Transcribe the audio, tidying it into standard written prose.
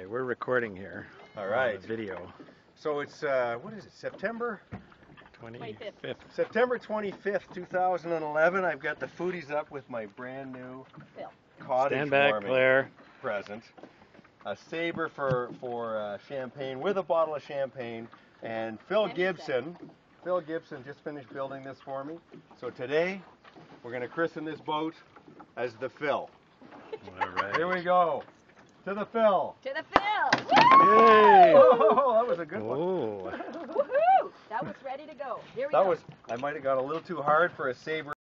Okay, we're recording here. All right. Video. So it's, what is it, September 25th. September 25th, 2011. I've got the foodies up with my brand new cottage Stand back, warming Claire. present. A Sabre for champagne, with a bottle of champagne. And Phil Gibson just finished building this for me. So today, we're going to christen this boat as the Phil. All right. Here we go. To the Phil. To the Phil. Yay! Oh, that was a good one. Oh. Woohoo! That was ready to go. Here we go. I might have got a little too hard for a Sabre.